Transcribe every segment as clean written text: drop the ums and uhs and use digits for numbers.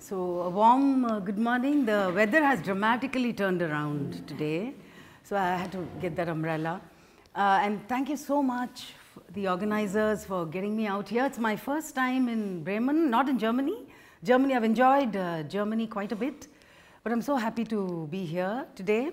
So a warm good morning. The weather has dramatically turned around today, so I had to get that umbrella. And thank you so much, the organizers, for getting me out here. It's my first time in Bremen, not in Germany. Germany, I've enjoyed Germany quite a bit, but I'm so happy to be here today.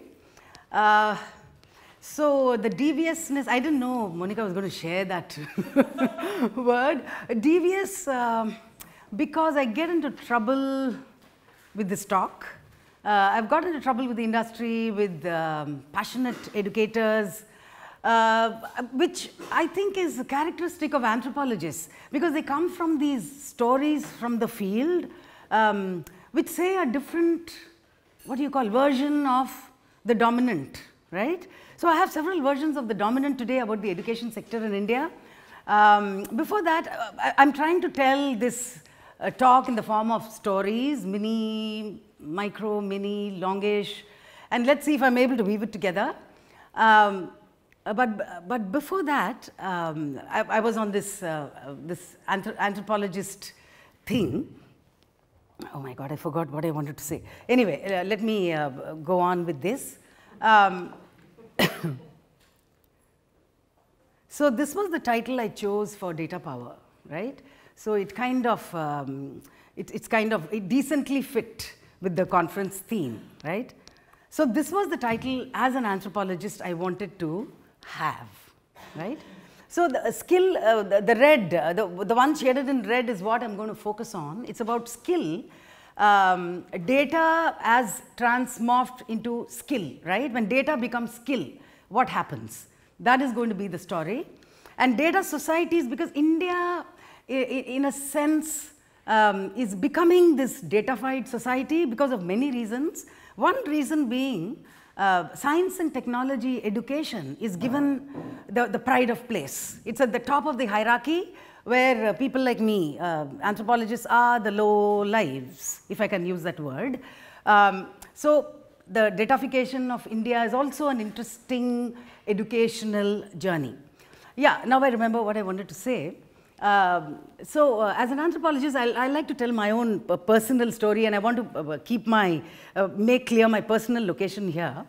So the deviousness, I didn't know Monica was going to share that word. Devious, because I get into trouble with this talk. I've got into trouble with the industry, with passionate educators, which I think is a characteristic of anthropologists, because they come from these stories from the field, which say a different, what do you call, version of the dominant, right? So I have several versions of the dominant today about the education sector in India. Before that, I'm trying to tell this talk in the form of stories, mini, micro, mini, longish, and let's see if I'm able to weave it together. But before that, I was on this, this anthropologist thing. Oh my God, I forgot what I wanted to say. Anyway, let me go on with this. So this was the title I chose for data power, right? So it kind of, it decently fit with the conference theme, right? So this was the title as an anthropologist I wanted to have, right? So the skill, the red, the one shaded in red is what I'm going to focus on. It's about skill, data as transmorphed into skill, right? When data becomes skill, what happens? That is going to be the story. And data societies, because India, in a sense, is becoming this datafied society because of many reasons. One reason being science and technology education is given the pride of place. It's at the top of the hierarchy where people like me, anthropologists, are the low lives, if I can use that word. So the datafication of India is also an interesting educational journey. Yeah, now I remember what I wanted to say. So as an anthropologist, I like to tell my own personal story, and I want to keep my, make clear my personal location here.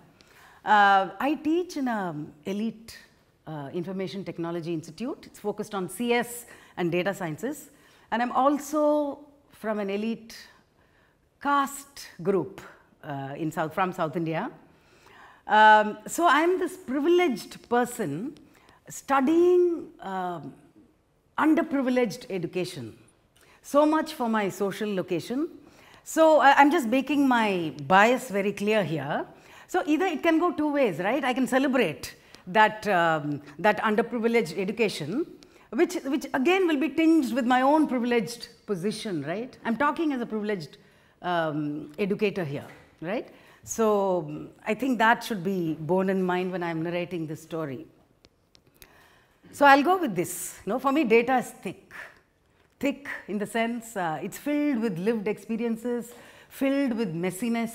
I teach in an elite information technology institute. It's focused on CS and data sciences. And I'm also from an elite caste group from South India. So I'm this privileged person studying underprivileged education. So much for my social location. So I'm just making my bias very clear here. So either it can go two ways, right? I can celebrate that, that underprivileged education, which again will be tinged with my own privileged position, right? I'm talking as a privileged educator here, right? So I think that should be borne in mind when I'm narrating this story. So I'll go with this. You know, for me, data is thick. Thick in the sense it's filled with lived experiences, filled with messiness,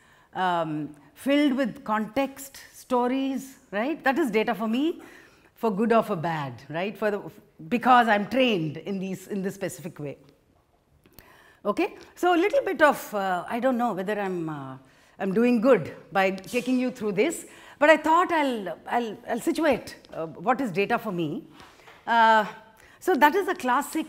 filled with context, stories, right? That is data for me, for good or for bad, right? Because I'm trained in this specific way. Okay, so a little bit of I don't know whether I'm doing good by taking you through this, but I thought I'll situate what is data for me. So that is a classic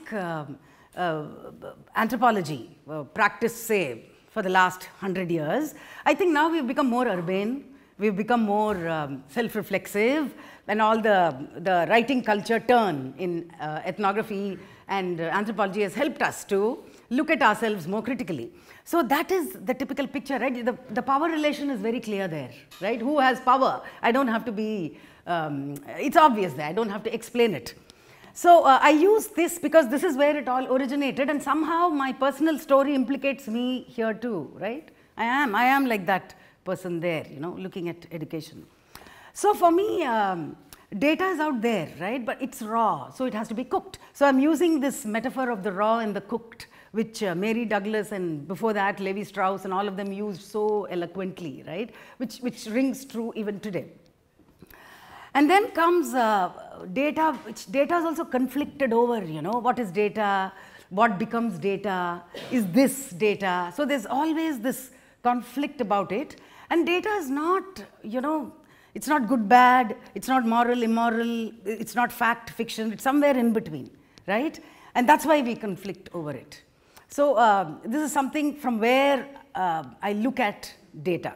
anthropology practice, say, for the last 100 years. I think now we've become more urbane, we've become more self-reflexive, and all the writing culture turn in ethnography and anthropology has helped us to look at ourselves more critically. So that is the typical picture, right? The power relation is very clear there, right? Who has power? I don't have to be, it's obvious there, I don't have to explain it. So I use this because this is where it all originated, and somehow my personal story implicates me here too, right? I am like that person there, you know, looking at education. So for me, data is out there, right? But it's raw, so it has to be cooked. So I'm using this metaphor of the raw and the cooked, which Mary Douglas and before that Levi Strauss and all of them used so eloquently, right? Which rings true even today. And then comes data, which data is also conflicted over, you know, what is data? what becomes data, is this data? So there's always this conflict about it, and data is not, you know, it's not good, bad, it's not moral, immoral, it's not fact, fiction, it's somewhere in between, right? And that's why we conflict over it. So this is something from where I look at data.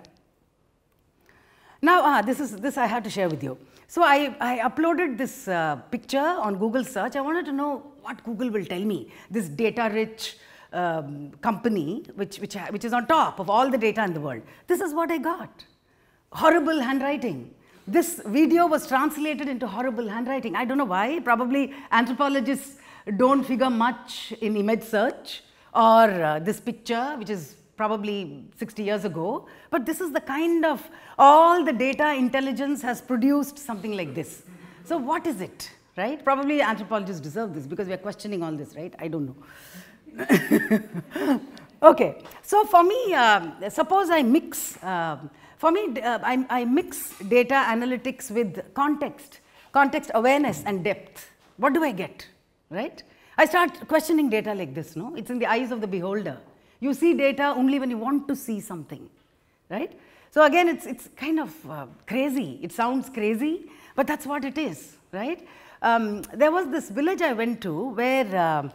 Now, this I had to share with you. So I uploaded this picture on Google search. I wanted to know what Google will tell me. This data-rich company, which is on top of all the data in the world. This is what I got. Horrible handwriting. This video was translated into horrible handwriting. I don't know why. Probably anthropologists don't figure much in image search, or this picture, which is probably 60 years ago. But this is the kind of, all the data intelligence has produced something like this. So what is it, right? Probably anthropologists deserve this because we are questioning all this, right? I don't know. Okay, so for me, suppose I mix, I mix data analytics with context awareness and depth. What do I get, right? I start questioning data like this, no? It's in the eyes of the beholder. You see data only when you want to see something, right? So again, it's kind of crazy. It sounds crazy, but that's what it is, right? There was this village I went to where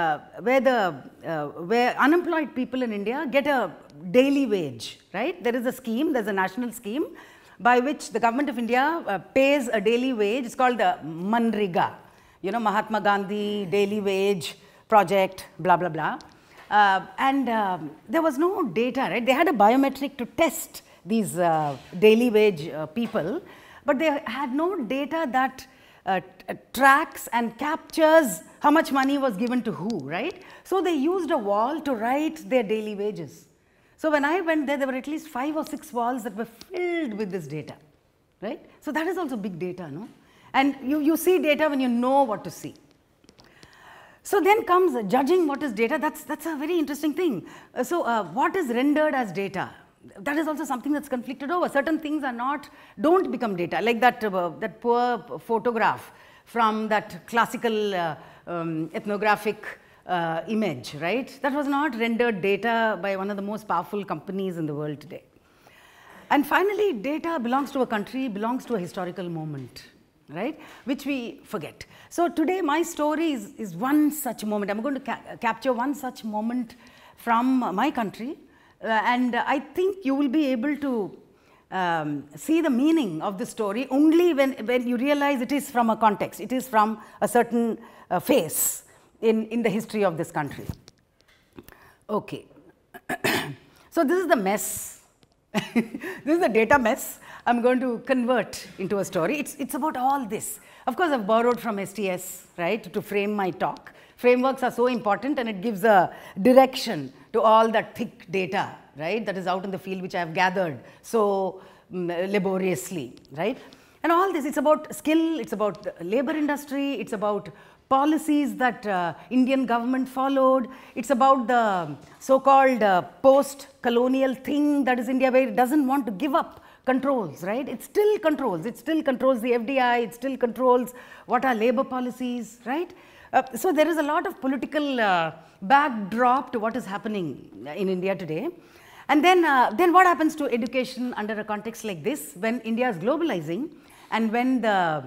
unemployed people in India get a daily wage, right? There is a scheme, there's a national scheme by which the government of India pays a daily wage. It's called the Manrega, you know, Mahatma Gandhi daily wage project, blah, blah, blah. There was no data, right? They had a biometric to test these daily wage people, but they had no data that tracks and captures how much money was given to who, right? So they used a wall to write their daily wages. So when I went there, there were at least 5 or 6 walls that were filled with this data, right? So that is also big data, no? And you see data when you know what to see. So then comes judging what is data. That's a very interesting thing. What is rendered as data? That is also something that's conflicted over. Certain things don't become data, like that poor photograph from that classical ethnographic image, right? That was not rendered data by one of the most powerful companies in the world today. And finally, data belongs to a country, belongs to a historical moment, right? Which we forget. So today my story is one such moment. I'm going to capture one such moment from my country, and I think you will be able to see the meaning of the story only when you realize it is from a context, it is from a certain phase in the history of this country. Okay. So this is the mess. This is the data mess I'm going to convert into a story. It's about all this. Of course, I've borrowed from STS, right, to frame my talk. Frameworks are so important, and it gives a direction to all that thick data, right, that is out in the field, which I have gathered so laboriously, right. And all this, it's about skill, it's about the labor industry, it's about policies that Indian government followed, it's about the so-called post-colonial thing that is India, where it doesn't want to give up controls, right? It still controls the FDI, it still controls what are labor policies, right? So there is a lot of political backdrop to what is happening in India today. And then what happens to education under a context like this, when India is globalizing and when the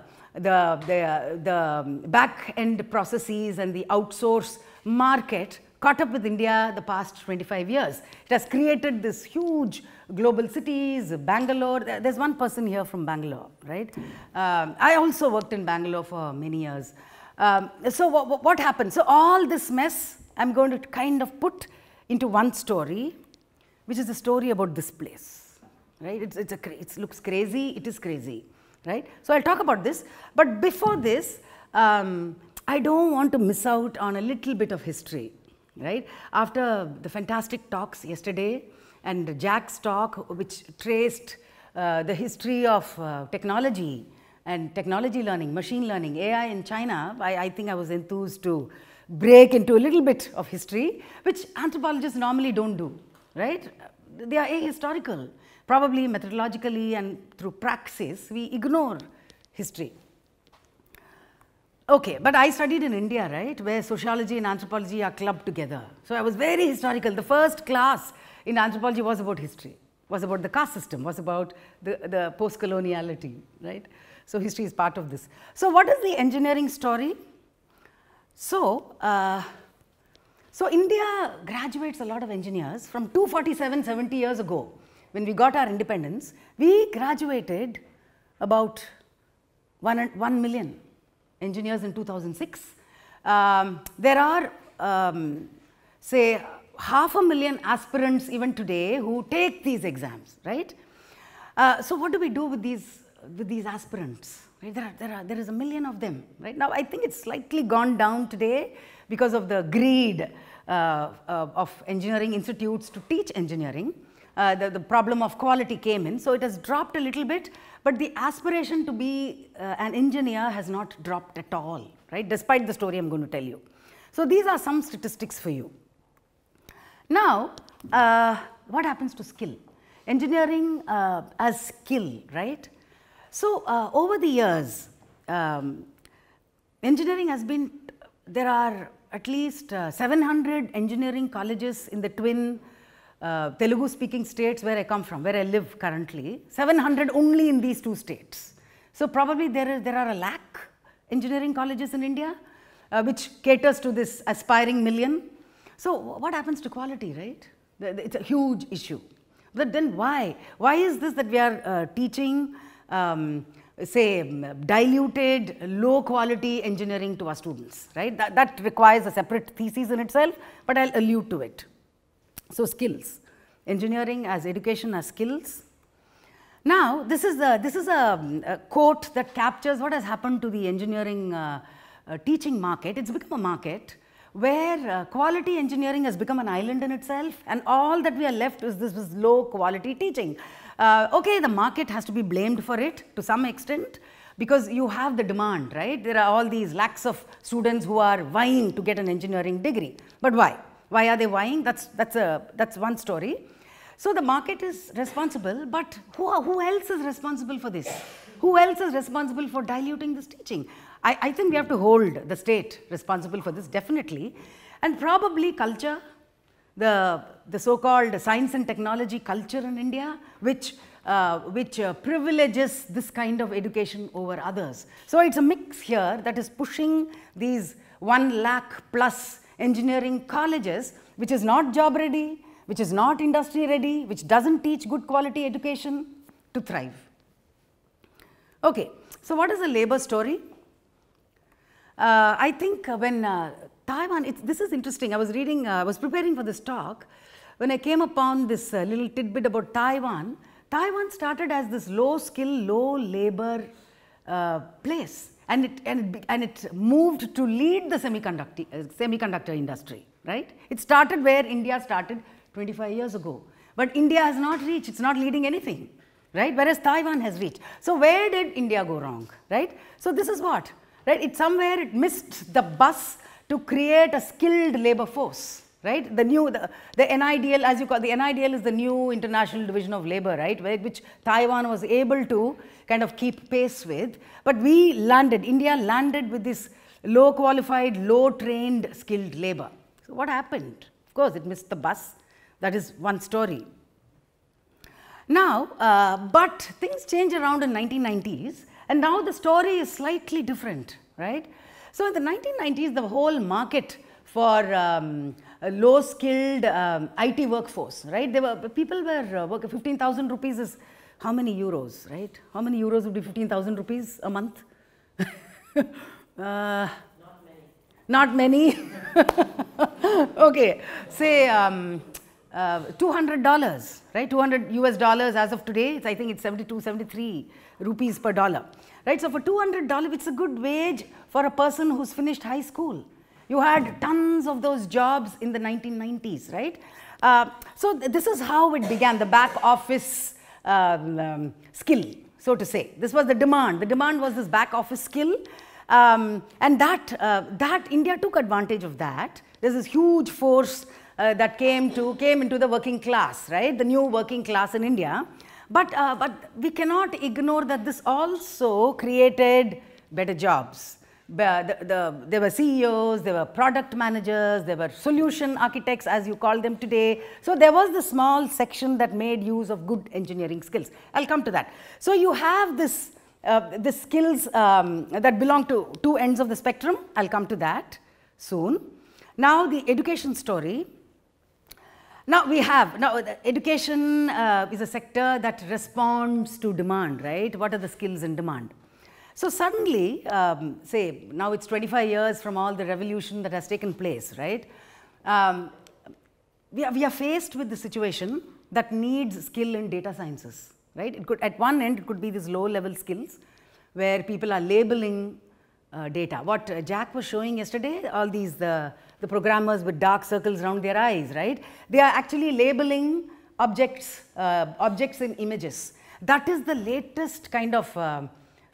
back-end processes and the outsource market caught up with India the past 25 years. It has created this huge global cities, Bangalore. There's one person here from Bangalore, right? I also worked in Bangalore for many years. So what happened? So all this mess I'm going to kind of put into one story, which is a story about this place, right? It looks crazy, it is crazy, right? So I'll talk about this, but before this, I don't want to miss out on a little bit of history, right? After the fantastic talks yesterday and Jack's talk, which traced the history of technology and technology learning, machine learning, AI in China, I think I was enthused to break into a little bit of history, which anthropologists normally don't do, right? They are ahistorical. Probably methodologically and through praxis, we ignore history. Okay, but I studied in India, right, where sociology and anthropology are clubbed together. So I was very historical. The first class in anthropology was about history, was about the caste system, was about the post-coloniality, right? So history is part of this. So what is the engineering story? So, so India graduates a lot of engineers from 247, 70 years ago. When we got our independence, we graduated about 1 million engineers in 2006. There are, say, 500,000 aspirants even today who take these exams, right? So what do we do with these aspirants? Right? There is 1 million of them, right? Now, I think it's slightly gone down today because of the greed of engineering institutes to teach engineering. The problem of quality came in, so it has dropped a little bit, but the aspiration to be an engineer has not dropped at all, right, despite the story I am going to tell you. So these are some statistics for you. Now, what happens to skill? Engineering as skill, right? So over the years, engineering has been, there are at least 700 engineering colleges in the twin Telugu speaking states where I come from, where I live currently, 700 only in these two states. So probably there are 1 lakh engineering colleges in India, which caters to this aspiring million. So what happens to quality, right? It's a huge issue. But then why? Why is this that we are teaching, say, diluted, low quality engineering to our students, right? That requires a separate thesis in itself, but I'll allude to it. So skills, engineering as education as skills. Now, this is a quote that captures what has happened to the engineering teaching market. It's become a market where quality engineering has become an island in itself, and all that we are left is this low quality teaching. Okay, the market has to be blamed for it to some extent, because you have the demand, right? There are all these lakhs of students who are vying to get an engineering degree. But why? Why are they vying? That's one story. So the market is responsible, but who else is responsible for this? Who else is responsible for diluting this teaching? I think we have to hold the state responsible for this, definitely, and probably culture, the so-called science and technology culture in India, which privileges this kind of education over others. So it's a mix here that is pushing these 1 lakh plus engineering colleges, which is not job ready, which is not industry ready, which doesn't teach good quality education, to thrive. Okay, so what is the labor story? I think when Taiwan, this is interesting. I was reading, I was preparing for this talk. When I came upon this little tidbit about Taiwan, Taiwan started as this low skill, low labor place. And it moved to lead the semiconductor industry, right? It started where India started 25 years ago. But India has not reached, it's not leading anything, right? Whereas Taiwan has reached. So where did India go wrong, right? So this is what, right? It somewhere it missed the bus to create a skilled labor force, right? The NIDL, as you call, the NIDL is the new International Division of Labor, right? Which Taiwan was able to kind of keep pace with. But we landed, India landed with this low qualified, low trained skilled labor. So what happened? Of course, it missed the bus. That is one story. Now, but things changed around in 1990s, and now the story is slightly different, right? So in the 1990s, the whole market for a low-skilled IT workforce, right? People were working, 15,000 rupees is how many euros, right? How many euros would be 15,000 rupees a month? Not many. Okay, say $200, right? $200 US as of today. I think it's 72, 73 rupees per dollar, right? So for $200, it's a good wage for a person who's finished high school. You had tons of those jobs in the 1990s, right? So this is how it began, the back office skill, so to say. This was the demand. The demand was this back office skill, and that India took advantage of that. There's this huge force that came into the working class, right? The new working class in India. But we cannot ignore that this also created better jobs. There were CEOs, there were product managers, there were solution architects as you call them today. So there was the small section that made use of good engineering skills. I'll come to that. So you have this skills that belong to two ends of the spectrum. I'll come to that soon. Now the education story. Now education is a sector that responds to demand, right? What are the skills in demand? So suddenly, say now it's 25 years from all the revolution that has taken place, right? We are faced with the situation that needs skill in data sciences, right? It could, at one end, it could be these low level skills where people are labeling data. What Jack was showing yesterday, all these, the programmers with dark circles around their eyes, right? They are actually labeling objects, objects in images. That is the latest kind of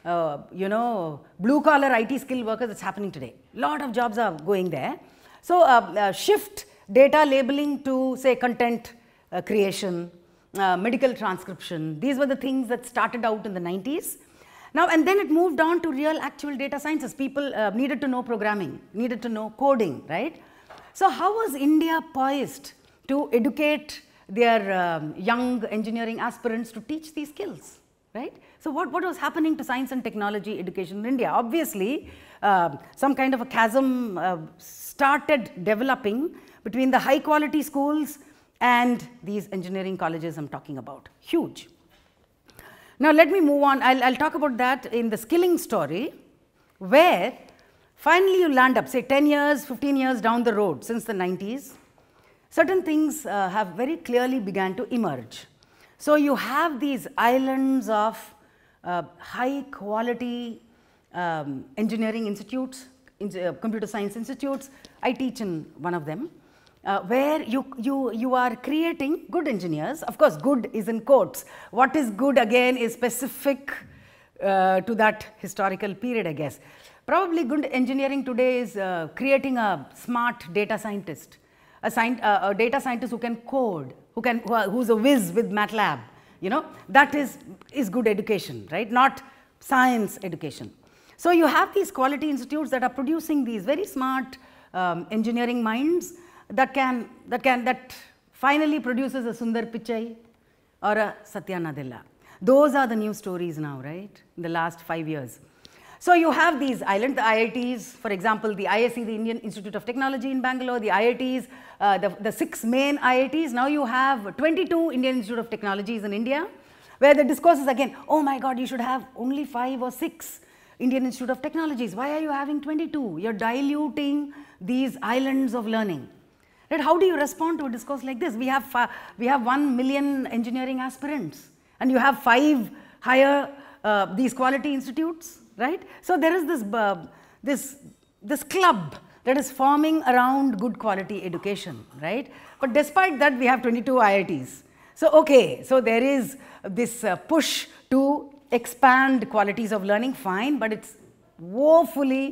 blue collar IT skill workers that's happening today. Lot of jobs are going there. So shift data labeling to say content creation, medical transcription. These were the things that started out in the 90s. Now and then it moved on to real actual data sciences. People needed to know programming, needed to know coding, right? So how was India poised to educate their young engineering aspirants to teach these skills, right? So what was happening to science and technology education in India? Obviously, some kind of a chasm started developing between the high quality schools and these engineering colleges I'm talking about. Huge. Now let me move on. I'll talk about that in the skilling story, where finally you land up, say 10 years, 15 years down the road since the 90s, certain things have very clearly began to emerge. So you have these islands of high quality engineering institutes, computer science institutes. I teach in one of them, where you are creating good engineers. Of course, good is in quotes. What is good again is specific to that historical period, I guess. Probably good engineering today is creating a smart data scientist, a data scientist who can code, who's a whiz with MATLAB. You know, that is good education, right? Not science education. So you have these quality institutes that are producing these very smart engineering minds that finally produces a Sundar Pichai or a Satya Nadella. Those are the new stories now, right? In the last 5 years. So you have these islands, the IITs, for example, the ISC, the Indian Institute of Technology in Bangalore, the IITs, the 6 main IITs. Now you have 22 Indian Institute of Technologies in India, where the discourse is again, oh my God, you should have only 5 or 6 Indian Institute of Technologies. Why are you having 22? You're diluting these islands of learning. Right? How do you respond to a discourse like this? We have 1 million engineering aspirants, and you have 5 higher these quality institutes, right? So there is this club that is forming around good quality education, right? But despite that, we have 22 IITs. So okay, so there is this push to expand qualities of learning, fine, but it's woefully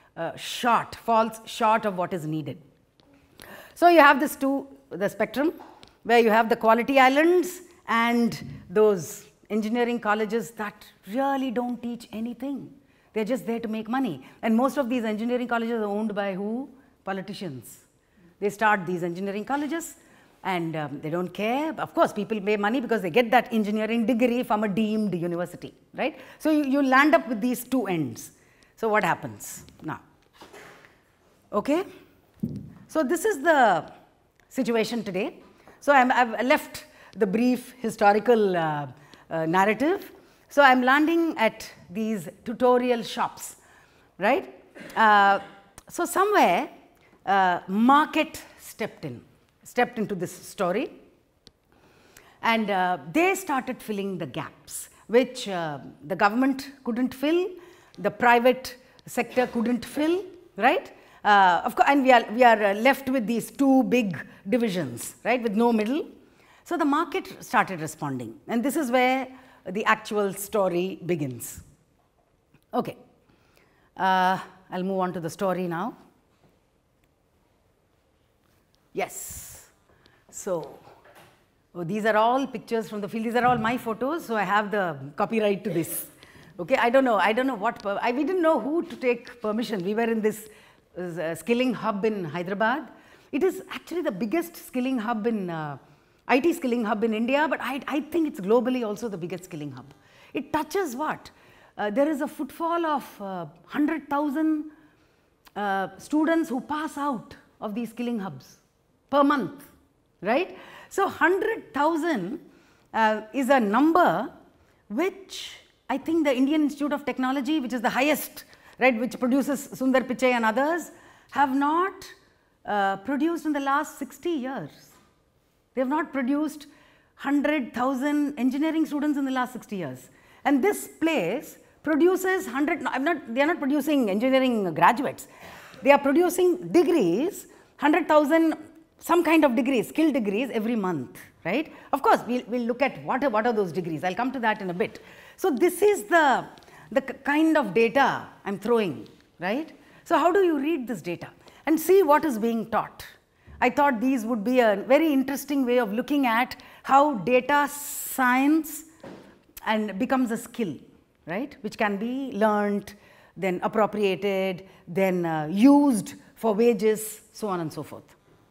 falls short of what is needed. So you have the spectrum where you have the quality islands and those engineering colleges that really don't teach anything. They're just there to make money. And most of these engineering colleges are owned by who? Politicians. They start these engineering colleges and they don't care. Of course, people pay money because they get that engineering degree from a deemed university, right? So you land up with these two ends. So what happens now? Okay. So this is the situation today. So I've left the brief historical narrative. So I'm landing at these tutorial shops, right? So somewhere market stepped into this story, and they started filling the gaps which the government couldn't fill, the private sector couldn't fill, right? Of course, and we are left with these two big divisions, right, with no middle. So the market started responding, and this is where the actual story begins. Okay, I'll move on to the story now. Yes, so these are all pictures from the field. These are all my photos, so I have the copyright to this. Okay, I don't know what, we didn't know who to take permission. We were in this skilling hub in Hyderabad. It is actually the biggest skilling hub in, IT skilling hub in India, but I think it's globally also the biggest skilling hub. It touches what? There is a footfall of 100,000 students who pass out of these skilling hubs per month, right? So 100,000 is a number which I think the Indian Institute of Technology, which is the highest, right, which produces Sundar Pichai and others, have not produced in the last 60 years. They have not produced 100,000 engineering students in the last 60 years. And this place produces they are not producing engineering graduates. They are producing degrees, 100,000 some kind of degrees, skill degrees every month, right? Of course, we'll look at what are those degrees. I'll come to that in a bit. So this is the kind of data I'm throwing, right? So how do you read this data and see what is being taught? I thought these would be a very interesting way of looking at how data science and becomes a skill, right? Which can be learned, then appropriated, then used for wages, so on and so forth.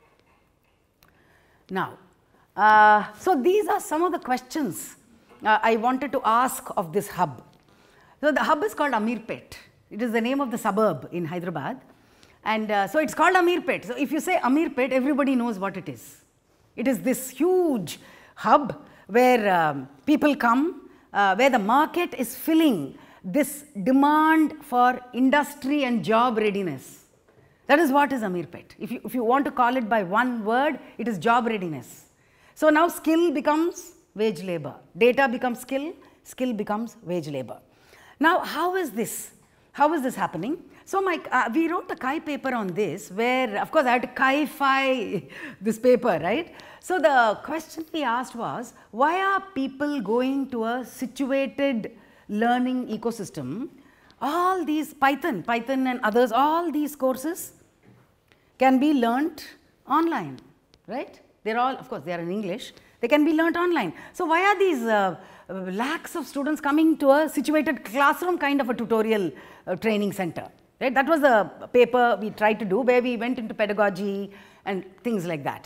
Now, so these are some of the questions I wanted to ask of this hub. So the hub is called Ameerpet. It is the name of the suburb in Hyderabad. And so it's called Ameerpet. So if you say Ameerpet, everybody knows what it is. It is this huge hub where people come, where the market is filling this demand for industry and job readiness. That is what is Ameerpet. If you want to call it by one word, it is job readiness. So now skill becomes wage labor. Data becomes skill, skill becomes wage labor. Now how is this? How is this happening? So we wrote a Chi paper on this where, of course, I had to Chi-fy this paper, right? So the question we asked was, why are people going to a situated learning ecosystem? All these Python and others, all these courses can be learnt online, right? They're all, of course, they are in English. They can be learnt online. So why are these lakhs of students coming to a situated classroom kind of a tutorial training center? Right? That was the paper we tried to do, where we went into pedagogy and things like that.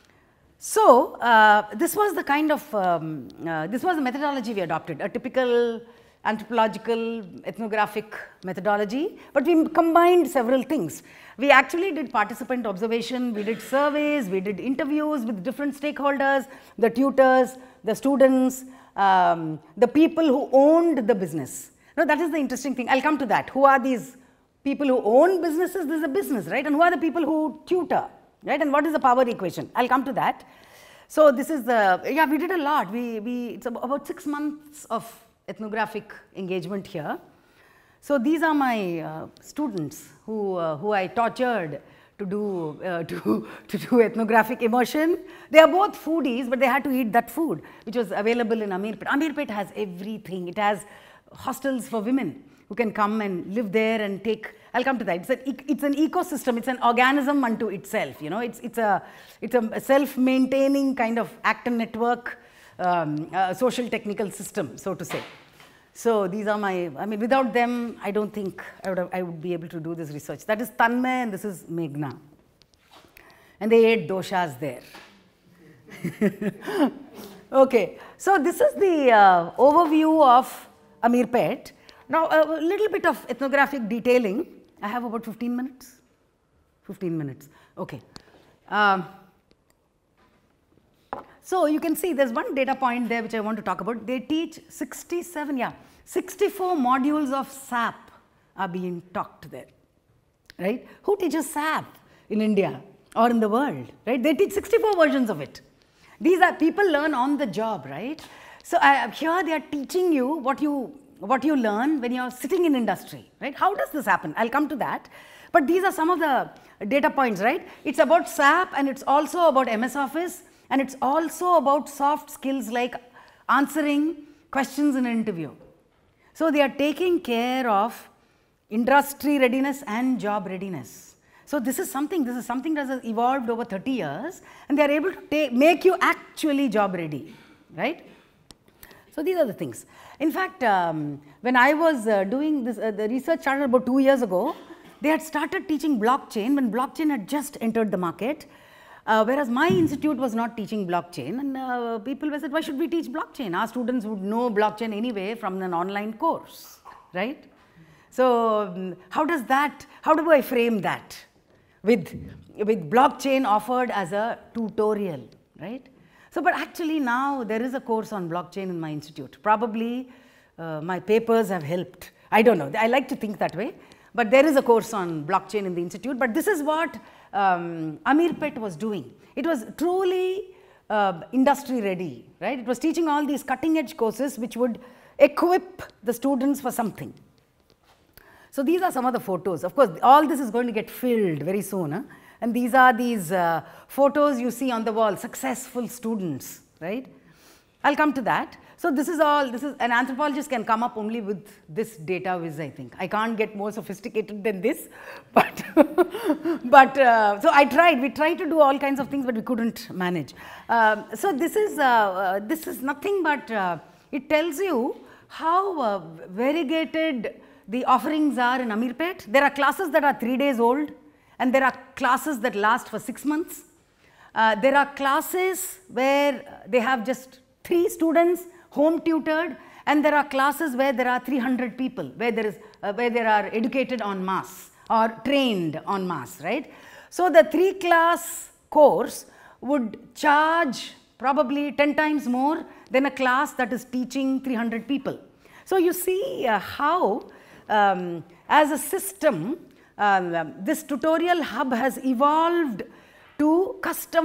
So this was the kind of, this was the methodology we adopted, a typical anthropological ethnographic methodology, but we combined several things. We actually did participant observation, we did surveys, we did interviews with different stakeholders, the tutors, the students, the people who owned the business. Now that is the interesting thing. I'll come to that. Who are these people who own businesses? This is a business, right? And who are the people who tutor, right? And what is the power equation? I'll come to that. So this is the, yeah, we did a lot. It's about 6 months of ethnographic engagement here. So these are my students who I tortured to do ethnographic immersion. They are both foodies, but they had to eat that food which was available in Ameerpet. Ameerpet has everything. It has hostels for women who can come and live there and take. I'll come to that. It's an ecosystem. It's an organism unto itself. You know, it's a self-maintaining kind of actor network, social-technical system, so to say. So these are my, I mean, without them, I don't think I would be able to do this research. That is Tanmay and this is Meghna. And they ate doshas there. Okay, so this is the overview of Ameerpet. Now, a little bit of ethnographic detailing. I have about 15 minutes. 15 minutes, okay. So you can see there's one data point there which I want to talk about. They teach 64 modules of SAP are being taught there, right? Who teaches SAP in India or in the world, right? They teach 64 versions of it. These are people learn on the job, right? So here they are teaching you what you learn when you're sitting in industry, right? How does this happen? I'll come to that. But these are some of the data points, right? It's about SAP and it's also about MS Office and it's also about soft skills like answering questions in an interview. So they are taking care of industry readiness and job readiness. So this is something that has evolved over 30 years and they are able to make you actually job ready, right? So these are the things. In fact, when I was doing this, the research started about 2 years ago. They had started teaching blockchain when blockchain had just entered the market, whereas my institute was not teaching blockchain, and people were said, why should we teach blockchain? Our students would know blockchain anyway from an online course, right? So how do I frame that with blockchain offered as a tutorial, right? So, but actually now there is a course on blockchain in my institute. Probably my papers have helped. I don't know. I like to think that way. But there is a course on blockchain in the institute. But this is what Amirpet was doing. It was truly industry ready, right? It was teaching all these cutting edge courses which would equip the students for something. So these are some of the photos. Of course, all this is going to get filled very soon. Huh? And these are these photos you see on the wall, successful students, right? I'll come to that. So this is an anthropologist can come up only with this data viz, I think. I can't get more sophisticated than this, but, so we tried to do all kinds of things, but we couldn't manage. So this is nothing but, it tells you how variegated the offerings are in Amirpet. There are classes that are 3 days old, and there are classes that last for 6 months. There are classes where they have just 3 students home tutored, and there are classes where there are 300 people, where they are educated en masse or trained en masse, right? So the 3-class course would charge probably 10 times more than a class that is teaching 300 people. So you see how as a system this tutorial hub has evolved to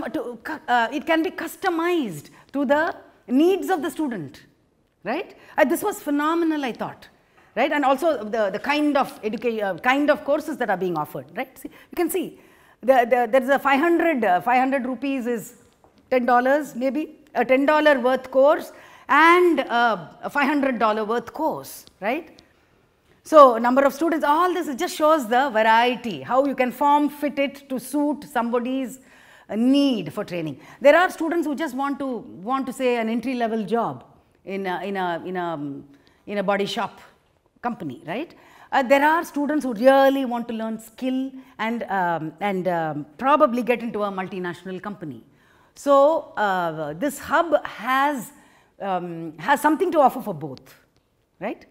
it can be customized to the needs of the student, right? This was phenomenal, I thought, right? And also the kind of courses that are being offered, right? See, you can see there is a 500 rupees is $10 maybe, a $10 worth course and a $500 worth course, right? So number of students, all this just shows the variety, how you can fit it to suit somebody's need for training. There are students who just want to say an entry-level job in a body shop company, right? There are students who really want to learn skill and probably get into a multinational company. So this hub has something to offer for both, right?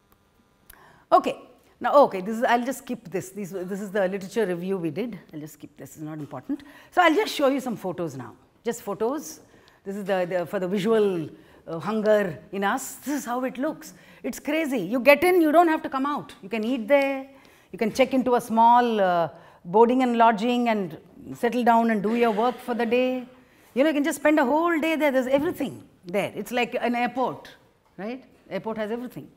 Okay. Now, okay, I'll just skip this. This is the literature review we did. I'll just skip this. It's not important. So I'll just show you some photos now. Just photos. This is for the visual hunger in us. This is how it looks. It's crazy. You get in, you don't have to come out. You can eat there. You can check into a small boarding and lodging and settle down and do your work for the day. You know, you can just spend a whole day there. There's everything there. It's like an airport, right? Airport has everything.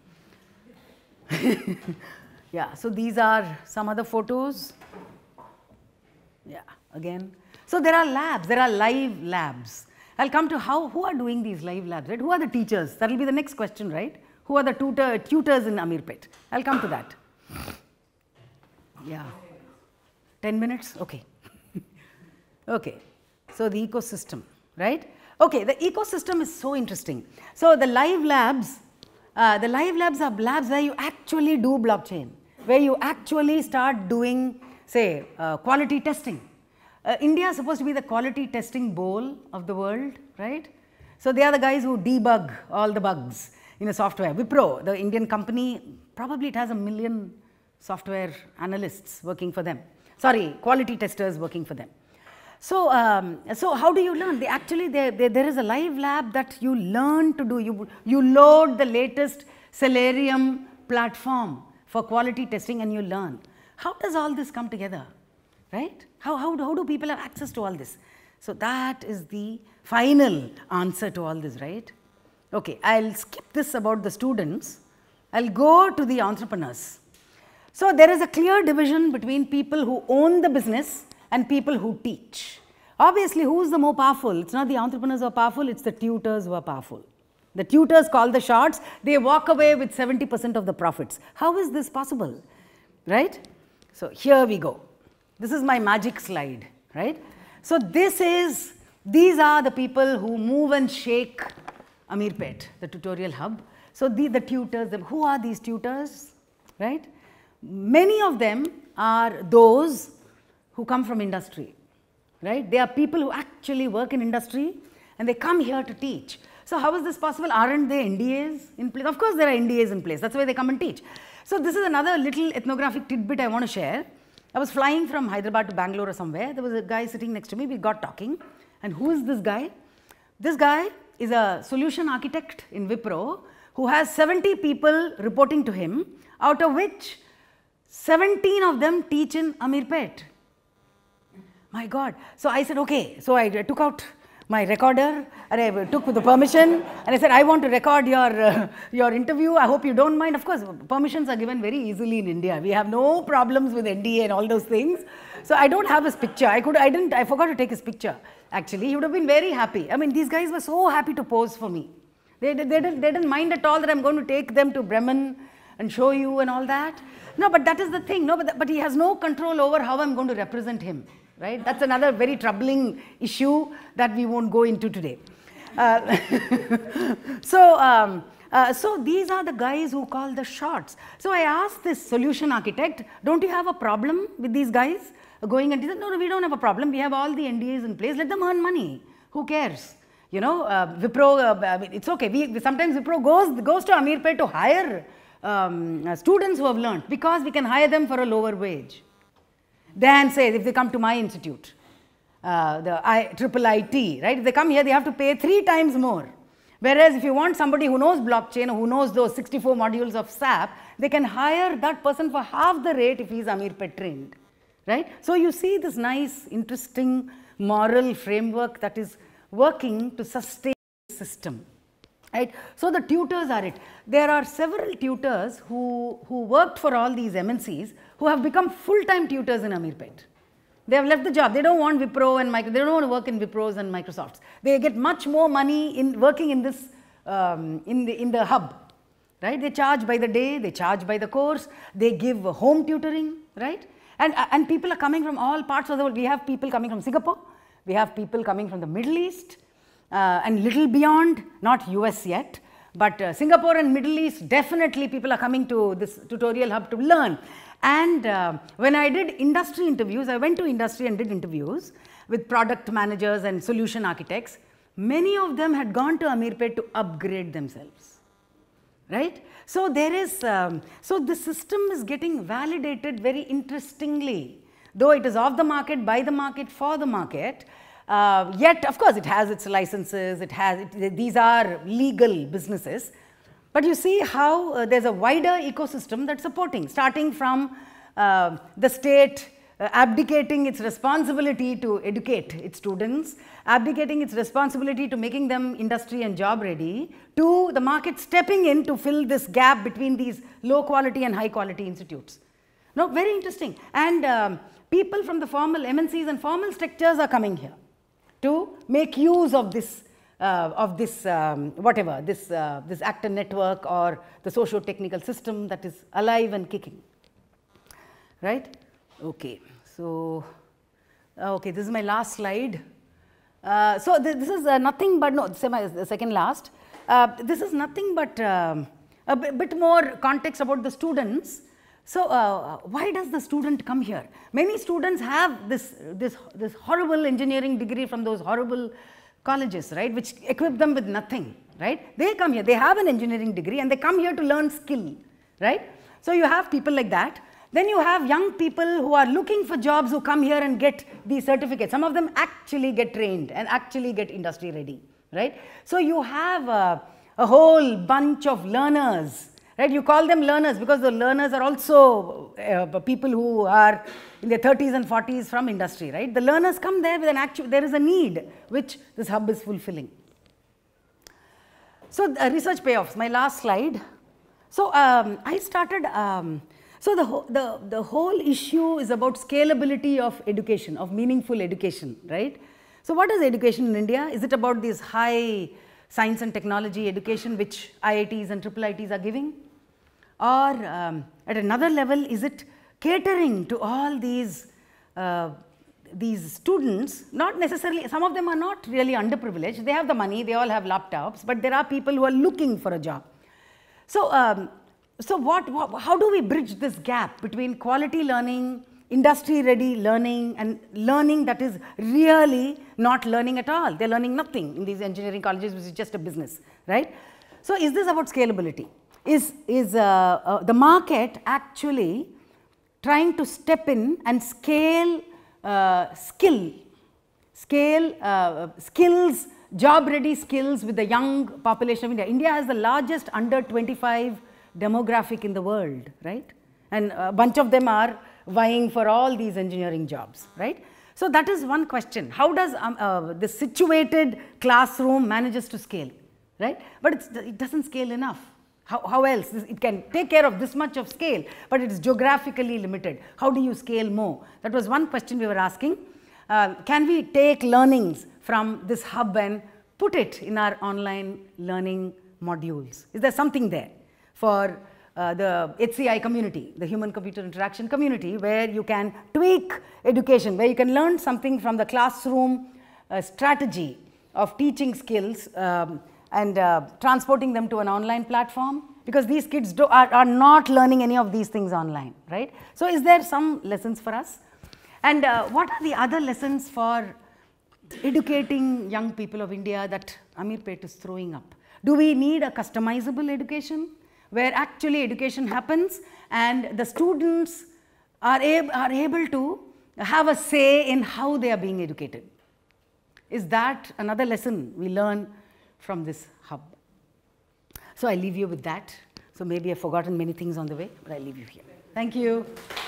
Yeah, so these are some other photos. Yeah, again. So there are labs, there are live labs. I'll come to who are doing these live labs, right? Who are the teachers? That will be the next question, right? Who are the tutors in Amirpet? I'll come to that. Yeah. 10 minutes? Okay. Okay. So the ecosystem, right? Okay, the ecosystem is so interesting. So the live labs are labs where you actually do blockchain, where you actually start doing, say, quality testing. India is supposed to be the quality testing bowl of the world, right? So they are the guys who debug all the bugs in a software. Wipro, the Indian company, probably it has 1 million software analysts working for them. Sorry, quality testers working for them. So, so how do you learn? There is a live lab that you learn to do. You load the latest Celerium platform for quality testing and you learn. How does all this come together, right? How do people have access to all this? So that is the final answer to all this, right? Okay, I'll skip this about the students. I'll go to the entrepreneurs. So there is a clear division between people who own the business and people who teach. Obviously, who is the more powerful? It's not the entrepreneurs who are powerful, it's the tutors who are powerful. The tutors call the shots, they walk away with 70% of the profits. How is this possible, right? So here we go. This is my magic slide, right? So these are the people who move and shake Ameerpet, the tutorial hub. So, the tutors, who are these tutors, right? Many of them are those who come from industry, right? They are people who actually work in industry and they come here to teach. So, how is this possible? Aren't there NDAs in place? Of course, there are NDAs in place. That's why they come and teach. So, this is another little ethnographic tidbit I want to share. I was flying from Hyderabad to Bangalore or somewhere. There was a guy sitting next to me. We got talking. And who is this guy? This guy is a solution architect in Wipro who has 70 people reporting to him, out of which 17 of them teach in Ameerpet. My God. So, I said, okay. So, I took out my recorder and I took the permission and I said, I want to record your interview. I hope you don't mind. Of course, permissions are given very easily in India. We have no problems with NDA and all those things. So, I don't have his picture. I forgot to take his picture. Actually, he would have been very happy. I mean, these guys were so happy to pose for me. They didn't mind at all that I'm going to take them to Bremen and show you and all that. No, but that is the thing. No, but he has no control over how I'm going to represent him. Right? That's another very troubling issue that we won't go into today. So these are the guys who call the shots. So I asked this solution architect, don't you have a problem with these guys going and he said, no, we don't have a problem. We have all the NDAs in place. Let them earn money. Who cares? You know, Wipro, it's okay. Sometimes Wipro goes to Ameerpet to hire students who have learned because we can hire them for a lower wage. Then say if they come to my institute, the IIIT, right? If they come here, they have to pay 3 times more. Whereas if you want somebody who knows blockchain or who knows those 64 modules of SAP, they can hire that person for half the rate if he is Ameerpet trained, right? So you see this nice, interesting moral framework that is working to sustain the system, right? So the tutors are it. There are several tutors who worked for all these MNCs who have become full-time tutors in Ameerpet. They have left the job. They don't want Wipro and they don't want to work in Wipros and Microsofts. They get much more money in working in this, in the hub, right? They charge by the day, they charge by the course, they give home tutoring, right? And people are coming from all parts of the world. We have people coming from Singapore, we have people coming from the Middle East, and little beyond, not US yet, but Singapore and Middle East, definitely people are coming to this tutorial hub to learn. And when I did industry interviews, I went to industry and did interviews with product managers and solution architects. Many of them had gone to Ameerpet to upgrade themselves, right? So there is, so the system is getting validated very interestingly, though it is of the market, by the market, for the market. Yet, of course, it has its licenses, these are legal businesses. But you see how there's a wider ecosystem that's supporting, starting from the state abdicating its responsibility to educate its students, abdicating its responsibility to making them industry and job ready, to the market stepping in to fill this gap between these low quality and high quality institutes. Now, very interesting. And people from the formal MNCs and formal structures are coming here to make use of this this actor network or the socio-technical system that is alive and kicking, right? Okay, so okay, this is my last slide. So this is nothing but, no, this is my second last. This is nothing but a bit more context about the students. So why does the student come here? Many students have this horrible engineering degree from those horrible colleges, right, which equip them with nothing, right? They come here, they have an engineering degree and they come here to learn skill, right? So you have people like that. Then you have young people who are looking for jobs who come here and get these certificates. Some of them actually get trained and actually get industry ready, right? So you have a whole bunch of learners, right? You call them learners because the learners are also people who are in their 30s and 40s from industry, right? The learners come there with an there is a need which this hub is fulfilling. So research payoffs, my last slide. So I started, so the whole issue is about scalability of education, of meaningful education, right? So what is education in India? Is it about this high science and technology education which IITs and IIITs are giving? Or at another level, is it catering to all these these students, not necessarily, some of them are not really underprivileged, they have the money, they all have laptops, but there are people who are looking for a job. So, how do we bridge this gap between quality learning, industry ready learning, and learning that is really not learning at all? They are learning nothing in these engineering colleges, which is just a business, right? So, is this about scalability? Is the market actually trying to step in and scale skills, job ready skills with the young population of India? India has the largest under 25 demographic in the world, right? And a bunch of them are vying for all these engineering jobs, right? So that is one question. How does the situated classroom manages to scale, right? But it doesn't scale enough. How else? It can take care of this much of scale, but it is geographically limited. How do you scale more? That was one question we were asking. Can we take learnings from this hub and put it in our online learning modules? Is there something there for the HCI community, the human computer interaction community, where you can tweak education, where you can learn something from the classroom strategy of teaching skills and transporting them to an online platform? Because these kids are not learning any of these things online, right? So is there some lessons for us? And what are the other lessons for educating young people of India that Amirpet is throwing up? Do we need a customizable education where actually education happens and the students are able to have a say in how they are being educated? Is that another lesson we learn from this hub? So I leave you with that. So maybe I've forgotten many things on the way, but I leave you here. Thank you.